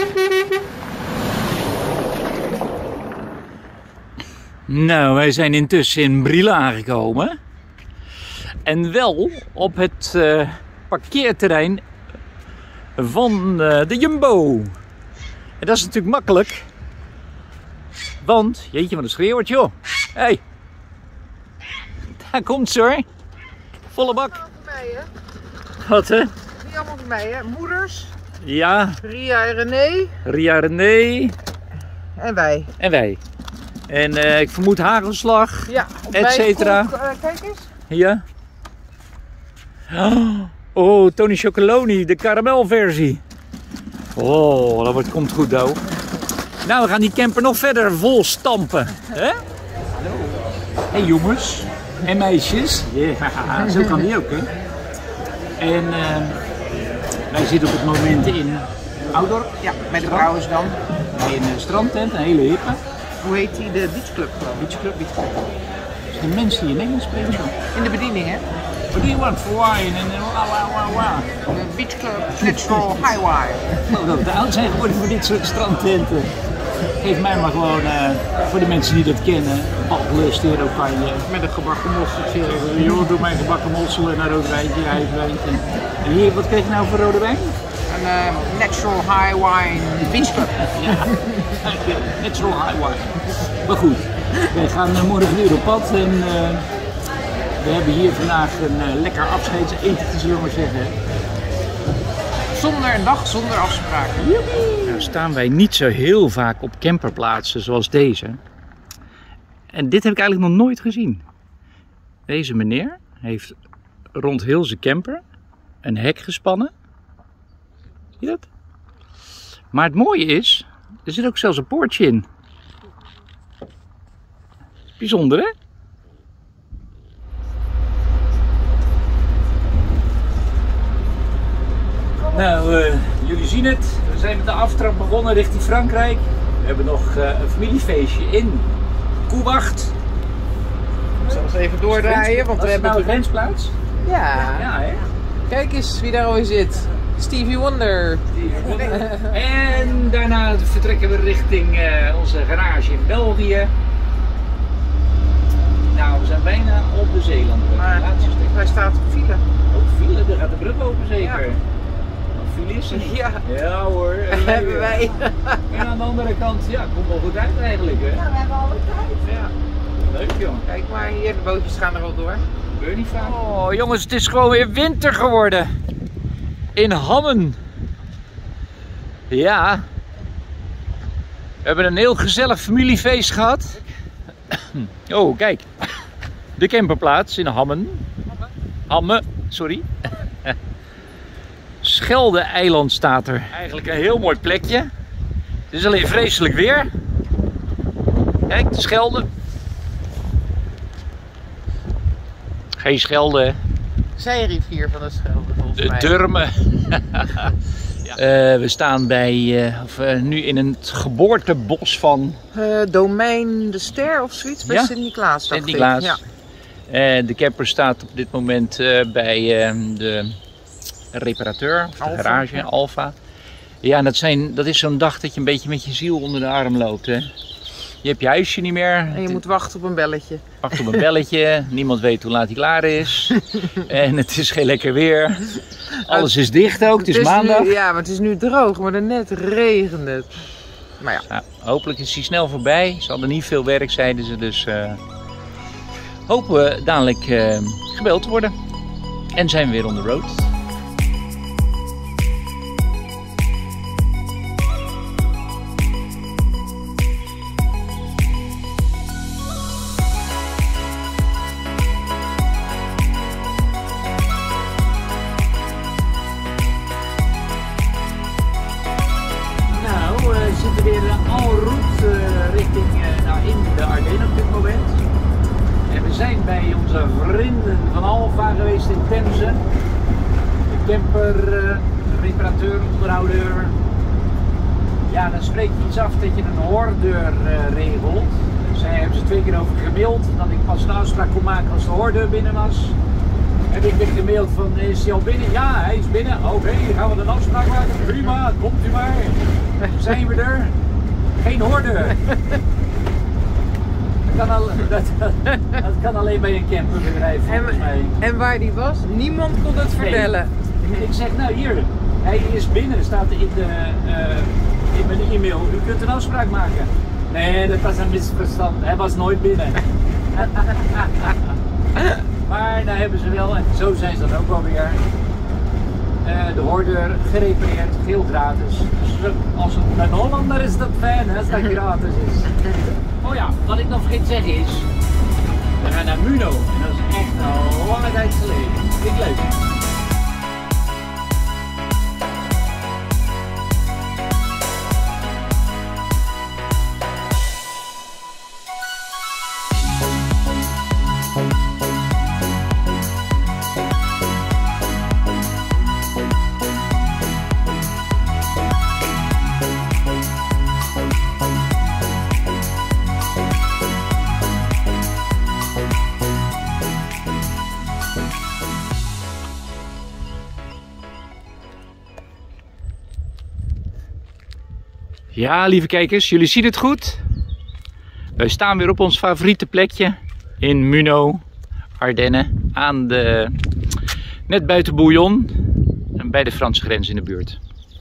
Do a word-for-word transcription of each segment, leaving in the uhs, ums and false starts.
Nou, wij zijn intussen in Brielle aangekomen. En wel op het uh, parkeerterrein van uh, de Jumbo. En dat is natuurlijk makkelijk. Want, jeetje wat een schreeuwert joh. Hé. Hey. Daar komt ze hoor. Volle bak. Allemaal voor mij, hè? Wat hè? Niet allemaal voor mij, hè? Moeders. Ja. Ria en René. Ria, René. En wij. En wij. En uh, ik vermoed hagelslag. Ja. Et cetera. Uh, kijk eens. Ja. Oh, Tony Chocoloni, de karamelversie. Oh, dat wordt, komt goed, doe. Nou, we gaan die camper nog verder vol stampen. Hè? Hallo. Hey jongens en meisjes. Ja, zo kan die ook, hè. En uh, wij zitten op het moment in Oudorp. Ja, met de vrouwen dan. In een strandtent, een hele hippe. Hoe heet die? De beachclub geloof ik. Beachclub, beachclub. Dus de mensen die in Engels spreken. In de bediening, hè? What do you want for wine? En wauw, wauw, wauw, wauw. De beachclub Natural Highway. Nou, dat we te oud zijn geworden voor dit soort strandtenten. Geef mij maar gewoon, uh, voor de mensen die dat kennen, badlust, oranje. Met een gebakken mosseltje. Joh, doe mij gebakken mossel en een rood wijntje, ijswijntje. En hier, wat krijg je nou voor rode wijn? Een uh, Natural High Wine Beachclub. Ja, Natural High Wine. Maar goed, wij gaan uh, morgen weer op pad en uh, we hebben hier vandaag een uh, lekker afscheidseten, zullen we maar zeggen. Zonder een dag, zonder afspraken. Nou staan wij niet zo heel vaak op camperplaatsen zoals deze. En dit heb ik eigenlijk nog nooit gezien. Deze meneer heeft rond heel zijn camper een hek gespannen. Zie je dat? Maar het mooie is, er zit ook zelfs een poortje in. Bijzonder hè? Nou, uh, jullie zien het. We zijn met de aftrap begonnen richting Frankrijk. We hebben nog uh, een familiefeestje in Koewacht. Ik zal eens even doordraaien, want we hebben nou een grensplaats. Ja. Ja, hè? Kijk eens wie daar alweer zit. Stevie Wonder. En daarna vertrekken we richting uh, onze garage in België. Nou, we zijn bijna op de Zeeland. Maar hij staat op file. Op file, daar gaat de brug open zeker. Ja. File is er niet. Ja. Ja hoor. Dat hebben wij. En aan de andere kant, ja, komt wel goed uit eigenlijk hè. Ja, we hebben alle tijd. Ja. Leuk joh. Kijk maar hier, de bootjes gaan er al door. Gebeurt niet vaak. Oh jongens, het is gewoon weer winter geworden. In Hammen. Ja. We hebben een heel gezellig familiefeest gehad. Oh, kijk. De camperplaats in Hammen. Hammen, sorry. Schelde-eiland staat er. Eigenlijk een heel mooi plekje. Het is alleen vreselijk weer. Kijk, de Schelde. Geen Schelde, hè? Zijrivier van de Schelde volgens de mij. Durme. Ja. uh, we staan bij, uh, of, uh, nu in het geboortebos van... Uh, Domein de Ster of zoiets, bij ja? Sint-Niklaas. Sint-Niklaas. Ja. Uh, de camper staat op dit moment uh, bij uh, de reparateur, of de Alpha, garage, ja. Alpha. Ja, en dat, zijn, dat is zo'n dag dat je een beetje met je ziel onder de arm loopt. Hè? Je hebt je huisje niet meer. En je moet wachten op een belletje. Wacht op een belletje. Niemand weet hoe laat hij klaar is. En het is geen lekker weer. Alles is dicht ook. Het is, het is maandag. Nu, ja, maar het is nu droog. Maar daarnet regent het. Maar ja. Nou, hopelijk is hij snel voorbij. Ze hadden niet veel werk, zeiden ze. Dus uh, hopen we dadelijk uh, gebeld te worden. En zijn we weer on the road. Weer en route uh, richting uh, nou, in de Ardennen op dit moment. En we zijn bij onze vrienden van Alpha geweest in Temse. De camper, uh, reparateur, onderhouder. Ja, dan spreekt iets af dat je een hoordeur uh, regelt. Zij hebben ze twee keer over gemaild dat ik pas een afspraak kon maken als de hoordeur binnen was. heb ik weer gemaild van, is hij al binnen? Ja, hij is binnen. Oké, okay, dan gaan we een afspraak maken. Prima, komt u maar. Zijn we er? Geen horde. Dat kan, al, dat, dat kan alleen bij een camperbedrijf volgens en, mij. En waar die was, niemand kon het vertellen. Nee. Ik zeg, nou hier, hij is binnen, staat in, de, uh, in mijn e-mail. U kunt een afspraak maken. Nee, dat was een misverstand. Hij was nooit binnen. Maar daar hebben ze wel, en zo zijn ze dan ook wel weer, uh, de hoorder gerepareerd, geheel gratis. Dus als het een Hollander is dat fijn, hè, als dat gratis is. Oh ja, wat ik nog vergeten te zeggen is, we gaan naar Muno en dat is echt een lange tijd geleden. Vind ik leuk. Ja, lieve kijkers, jullie zien het goed. Wij staan weer op ons favoriete plekje in Muno, Ardennen, aan de, net buiten Bouillon, bij de Franse grens in de buurt.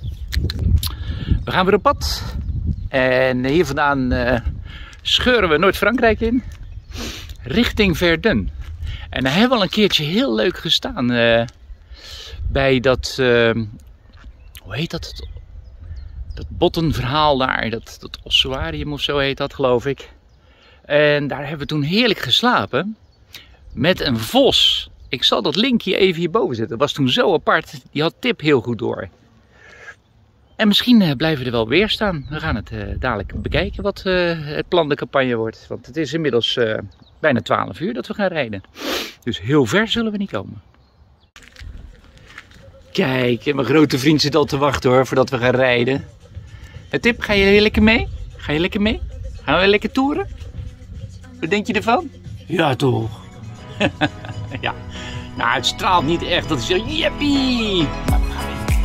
We gaan weer op pad en hier vandaan uh, scheuren we Noord-Frankrijk in, richting Verdun. En daar hebben we al een keertje heel leuk gestaan uh, bij dat, uh, hoe heet dat? Dat bottenverhaal daar, dat, dat ossuarium of zo heet dat, geloof ik. En daar hebben we toen heerlijk geslapen met een vos. Ik zal dat linkje even hierboven zetten. Dat was toen zo apart. Die had Tip heel goed door. En misschien uh, blijven we er wel weer staan. We gaan het uh, dadelijk bekijken wat uh, het plan de campagne wordt. Want het is inmiddels uh, bijna twaalf uur dat we gaan rijden. Dus heel ver zullen we niet komen. Kijk, mijn grote vriend zit al te wachten hoor, voordat we gaan rijden. Tip, ga je lekker mee? Ga je lekker mee? Gaan we lekker toeren? Wat denk je ervan? Ja, toch? Ja. Nou, het straalt niet echt. Dat is zo, jippie! Maar we gaan even.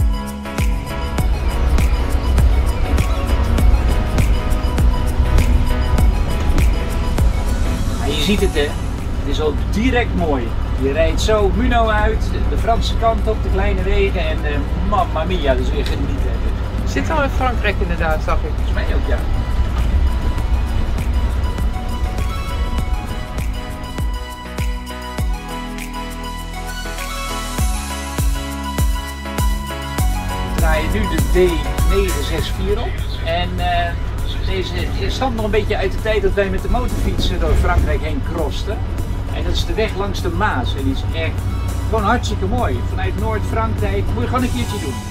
Ja, je ziet het, hè? Het is ook direct mooi. Je rijdt zo Muno uit, de Franse kant op, de kleine wegen en uh, mamma mia, dus weer genieten. Zit al in Frankrijk inderdaad, zag ik. Volgens mij ook, ja. We draaien nu de D negen zes vier op en uh, deze stamt nog een beetje uit de tijd dat wij met de motorfiets door Frankrijk heen crosten. En dat is de weg langs de Maas en die is echt gewoon hartstikke mooi. Vanuit Noord-Frankrijk moet je gewoon een keertje doen.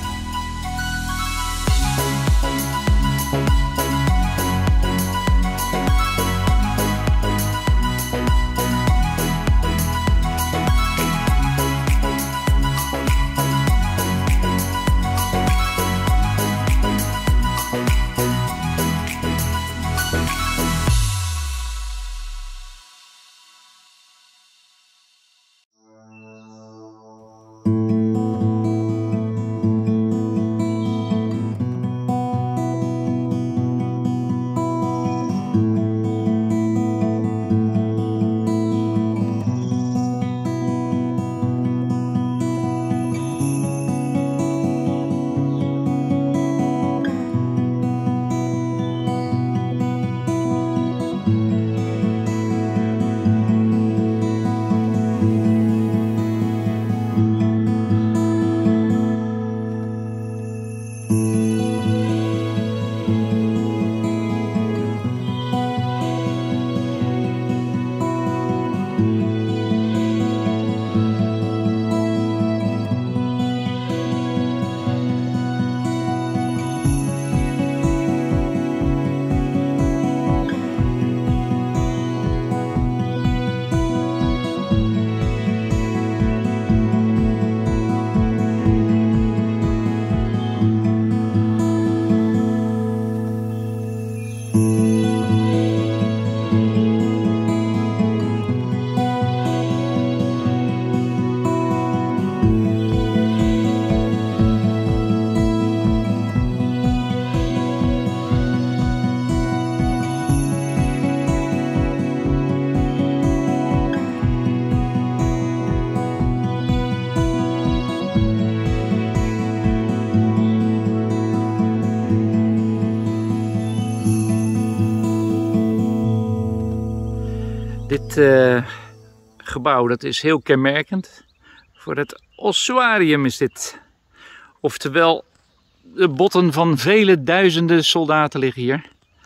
uh, gebouw, dat is heel kenmerkend. Voor het ossuarium is dit. Oftewel, de botten van vele duizenden soldaten liggen hier.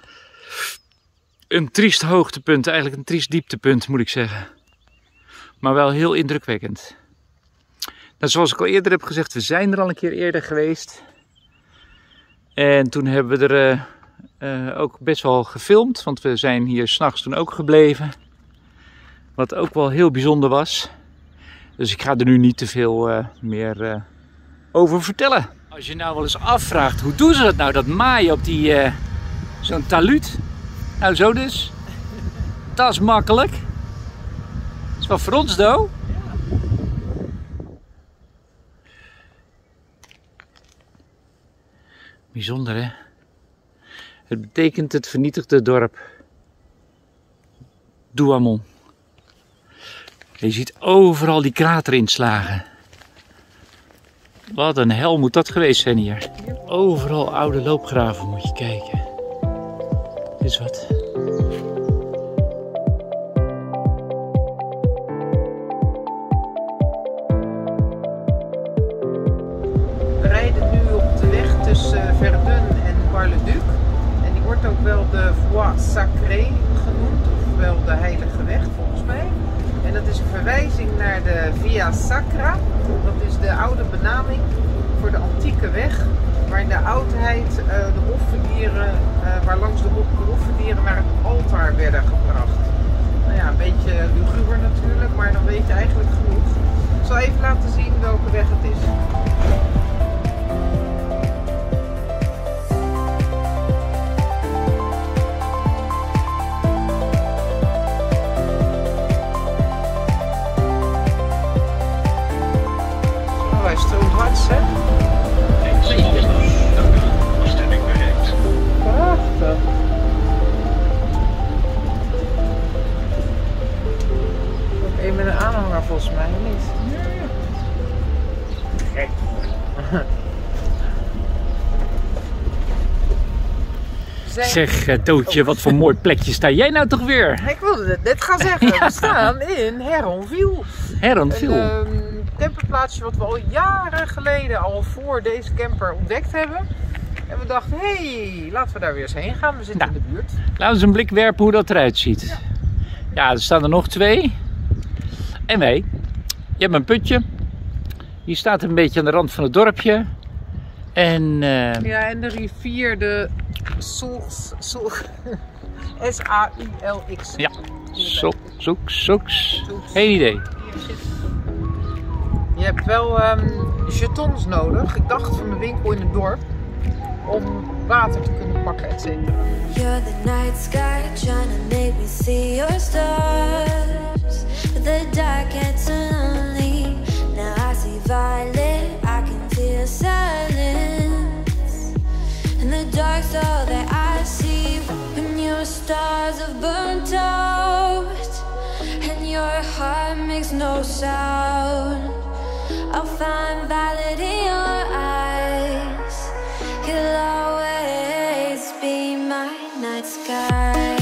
Een triest hoogtepunt, eigenlijk een triest dieptepunt moet ik zeggen. Maar wel heel indrukwekkend. Nou, zoals ik al eerder heb gezegd, we zijn er al een keer eerder geweest. En toen hebben we er uh, uh, ook best wel gefilmd, want we zijn hier 's nachts toen ook gebleven. Wat ook wel heel bijzonder was. Dus ik ga er nu niet te veel uh, meer uh, over vertellen. Als je nou wel eens afvraagt, hoe doen ze dat nou, dat maaien op die uh, zo'n taluut? Nou, zo dus. Dat is makkelijk. Dat is wel voor ons, though. Bijzonder, hè? Het betekent het vernietigde dorp Douaumont. Je ziet overal die kraterinslagen. Wat een hel moet dat geweest zijn hier. Overal oude loopgraven moet je kijken. Dit is wat. We rijden nu op de weg tussen Verdun en Bar-le-Duc. En die wordt ook wel de Voie Sacrée genoemd, ofwel de Heilige Weg volgens mij. En dat is een verwijzing naar de Via Sacra. Dat is de oude benaming voor de antieke weg, waar in de oudheid uh, de offerdieren, uh, waar langs de offerdieren naar het altaar werden gebracht. Nou ja, een beetje luguber natuurlijk, maar dan weet je eigenlijk genoeg. Ik zal even laten zien welke weg het is. Hij stroomt hard, hè? Bestemming bereikt. Prachtig. Ook één met een aanhanger volgens mij, niet? Gek. Zeg, uh, Tootje, wat voor een mooi plekje sta jij nou toch weer? Ik wilde het net gaan zeggen. We staan in Héronville. Héronville. Een um, camperplaatsje wat we al jaren geleden al voor deze camper ontdekt hebben. En we dachten, hé, hey, laten we daar weer eens heen gaan. We zitten Nou, in de buurt. Laten we eens een blik werpen hoe dat eruit ziet. Ja. Ja, er staan er nog twee. En wij. Je hebt een putje. Die staat een beetje aan de rand van het dorpje. En, uh... ja, en de rivier, de Soeks, S A U L X. Ja, Soeks, Soeks, Soeks. Geen idee. Je hebt wel um, jetons nodig. Ik dacht van de winkel in het dorp. Om water te kunnen pakken, et cetera. You're the night sky trying to make me see your stars. But the dark gets lonely. Now I see violet, I can feel silence. And the dark's all that I see. When your stars have burnt out and your heart makes no sound, I'll find violet in your eyes. You'll always be my night sky.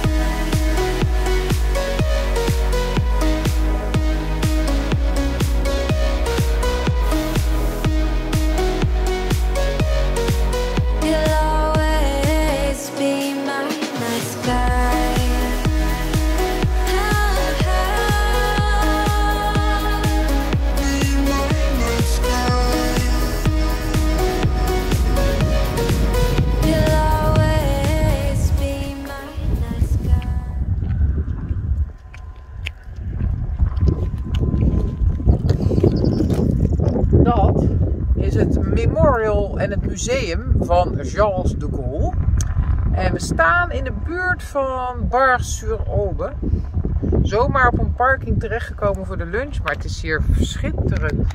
You'll always be my night sky. Be my night sky. You'll always be my night sky. Dat is het memorial en het museum van Charles de Gaulle. En we staan in de buurt van Bar-sur-Aube. Zomaar op een parking terechtgekomen voor de lunch, maar het is hier schitterend.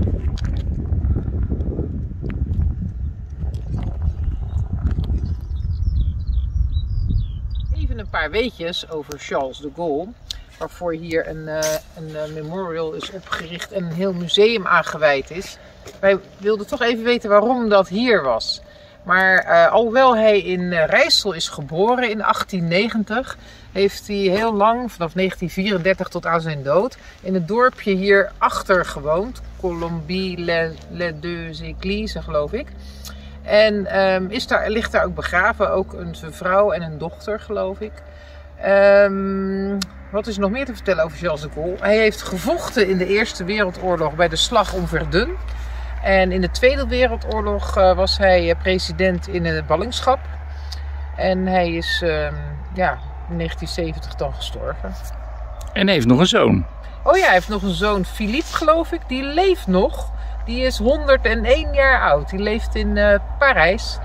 Even een paar weetjes over Charles de Gaulle. Waarvoor hier een, uh, een uh, memorial is opgericht en een heel museum aangewijd is. Wij wilden toch even weten waarom dat hier was. Maar uh, alhoewel hij in uh, Rijssel is geboren in achttien negentig, heeft hij heel lang, vanaf negentien vierendertig tot aan zijn dood, in het dorpje hierachter gewoond. Colombey-les-Deux-Églises, geloof ik. En um, is daar, ligt daar ook begraven, ook een, zijn vrouw en een dochter, geloof ik. Um, wat is er nog meer te vertellen over Charles de Gaulle? Hij heeft gevochten in de Eerste Wereldoorlog bij de slag om Verdun. En in de Tweede Wereldoorlog uh, was hij uh, president in het ballingschap. En hij is um, ja, in negentien zeventig dan gestorven. En hij heeft nog een zoon. Oh ja, hij heeft nog een zoon, Philippe, geloof ik. Die leeft nog. Die is honderdéén jaar oud. Die leeft in uh, Parijs.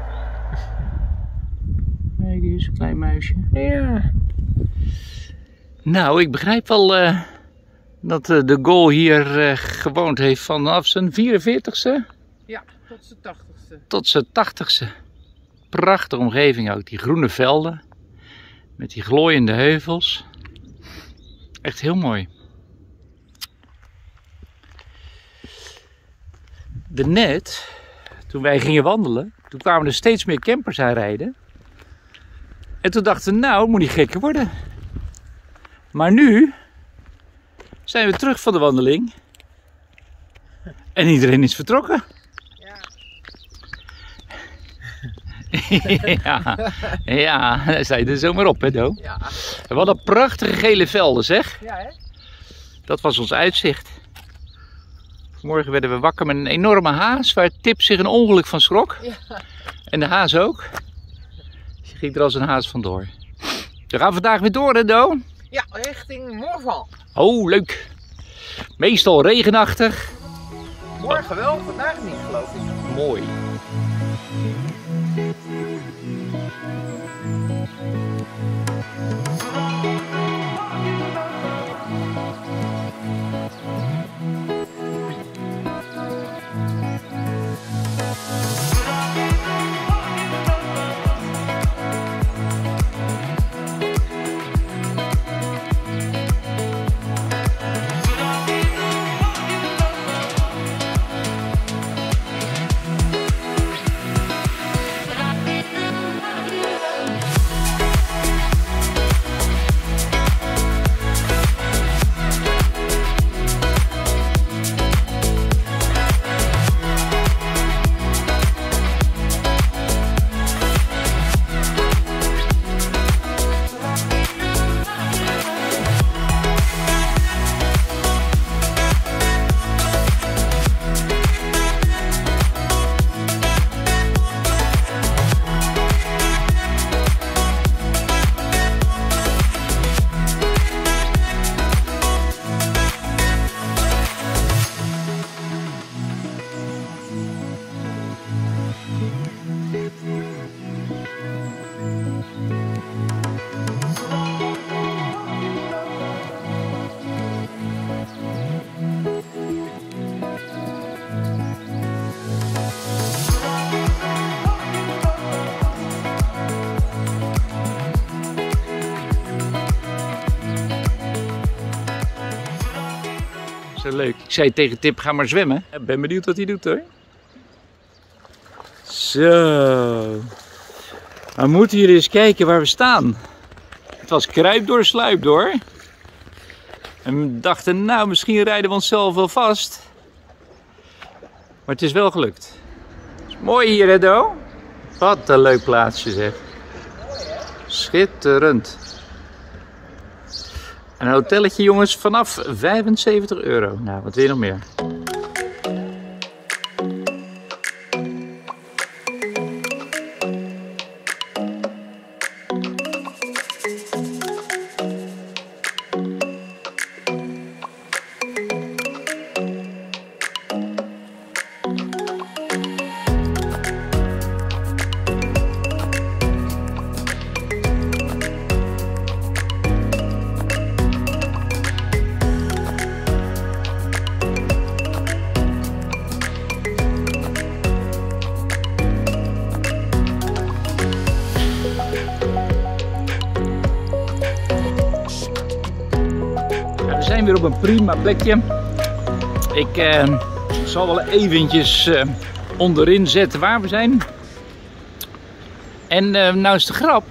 Nee, die is een klein muisje. Ja. Nou, ik begrijp wel uh, dat uh, de Gaulle hier uh, gewoond heeft vanaf zijn vierenveertigste. Ja, tot zijn tachtigste. Tot zijn tachtigste. Prachtige omgeving ook. Die groene velden. Met die glooiende heuvels. Echt heel mooi. Daarnet, toen wij gingen wandelen, toen kwamen er steeds meer campers aanrijden. En toen dachten we, nou, het moet niet gekker worden. Maar nu zijn we terug van de wandeling. En iedereen is vertrokken. Ja. ja, ja, daar sta je er zomaar op, hè, Do? Ja. We hadden prachtige gele velden, zeg. Ja, hè? Dat was ons uitzicht. Vanmorgen werden we wakker met een enorme haas waar Tip zich een ongeluk van schrok. Ja. En de haas ook. Dus je ging er als een haas vandoor. We gaan vandaag weer door, hè, Do? Ja, richting Morvan. Oh, leuk. Meestal regenachtig. Morgen wel, vandaag niet, geloof ik. Mooi. Zo leuk. Ik zei tegen Tip, ga maar zwemmen. Ik ben benieuwd wat hij doet, hoor. Zo. We moeten hier eens kijken waar we staan. Het was kruip door, sluip door. En we dachten, nou, misschien rijden we onszelf wel vast. Maar het is wel gelukt. Het is mooi hier, hè, Do? Wat een leuk plaatsje, zeg. Schitterend. Een hotelletje, jongens, vanaf vijfenzeventig euro. Nou, wat wil je nog meer? We zijn weer op een prima plekje. Ik eh, zal wel eventjes eh, onderin zetten waar we zijn. En uh, nou is de grap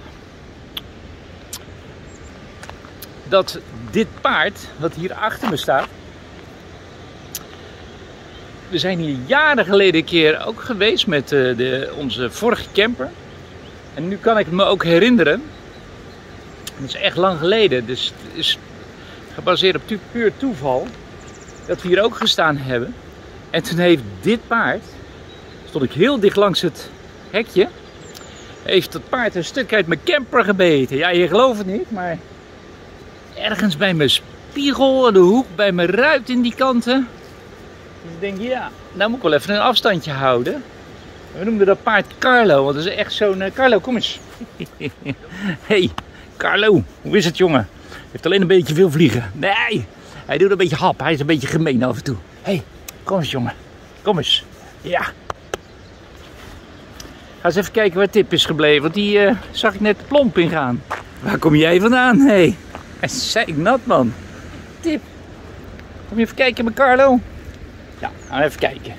dat dit paard, wat hier achter me staat, we zijn hier jaren geleden een keer ook geweest met uh, de, onze vorige camper. En nu kan ik me ook herinneren, dat is echt lang geleden, dus het is gebaseerd op puur toeval, dat we hier ook gestaan hebben. En toen heeft dit paard, stond ik heel dicht langs het hekje, heeft dat paard een stuk uit mijn camper gebeten. Ja, je gelooft het niet, maar ergens bij mijn spiegel, in de hoek, bij mijn ruit in die kanten. Dus ik denk, ja, nou moet ik wel even een afstandje houden. We noemden dat paard Carlo, want dat is echt zo'n... Uh, Carlo, kom eens. Hey, Carlo, hoe is het, jongen? Heeft alleen een beetje veel vliegen. Nee, hij doet een beetje hap, hij is een beetje gemeen af en toe. Hey, kom eens, jongen. Kom eens. Ja. Ga eens even kijken waar Tip is gebleven, want die uh, zag ik net plomp ingaan. Waar kom jij vandaan? Hé, hey. Hij is zeiknat, man. Tip, kom je even kijken met Carlo? Ja, gaan we even kijken.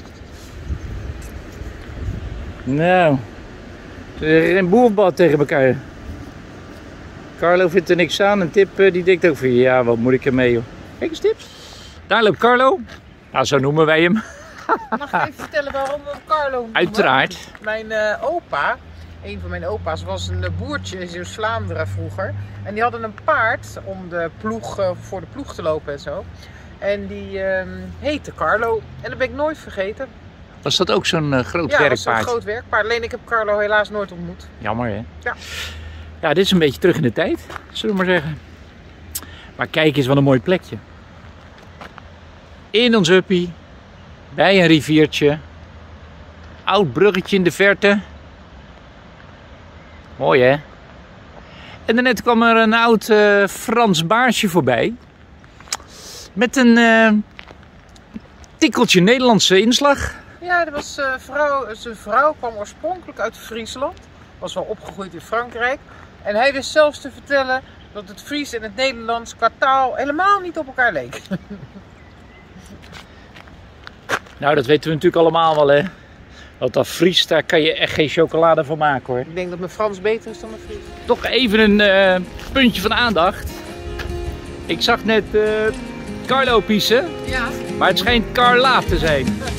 Nou, een boerbad tegen elkaar. Carlo vindt er niks aan en Tip uh, die denkt ook van ja, wat moet ik ermee, joh. Kijk eens, Tip. Daar loopt Carlo. Nou, zo noemen wij hem. Mag ik even vertellen waarom we Carlo noemen? Uiteraard. Mijn uh, opa, een van mijn opa's, was een uh, boertje in Zeeuws-Vlaanderen vroeger. En die hadden een paard om de ploeg, uh, voor de ploeg te lopen en zo. En die uh, heette Carlo. En dat ben ik nooit vergeten. Was dat ook zo'n uh, groot ja, werkpaard? Ja, dat was zo'n groot werkpaard. Alleen ik heb Carlo helaas nooit ontmoet. Jammer, hè? Ja. Ja, dit is een beetje terug in de tijd, zullen we maar zeggen. Maar kijk eens wat een mooi plekje. In ons uppie, bij een riviertje. Oud bruggetje in de verte. Mooi, hè? En daarnet kwam er een oud uh, Frans baarsje voorbij. Met een uh, tikkeltje Nederlandse inslag. Ja, dat was, uh, vrouw, zijn vrouw kwam oorspronkelijk uit Friesland. Was wel opgegroeid in Frankrijk. En hij wist zelfs te vertellen dat het Fries en het Nederlands qua taal helemaal niet op elkaar leek. Nou, dat weten we natuurlijk allemaal wel, hè. Want dat Fries, daar kan je echt geen chocolade van maken, hoor. Ik denk dat mijn Frans beter is dan mijn Fries. Toch even een uh, puntje van aandacht. Ik zag net uh, Carlo piezen, Ja. maar het schijnt Carla te zijn.